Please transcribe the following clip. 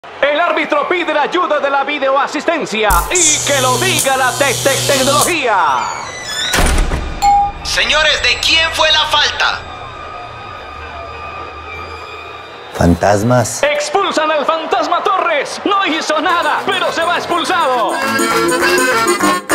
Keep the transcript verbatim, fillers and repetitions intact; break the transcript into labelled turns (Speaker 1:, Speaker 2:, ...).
Speaker 1: El árbitro pide la ayuda de la videoasistencia y que lo diga la te te tecnología.
Speaker 2: Señores, ¿de quién fue la falta?
Speaker 3: Fantasmas.
Speaker 1: Expulsan al fantasma Torres. No hizo nada, pero se va expulsado.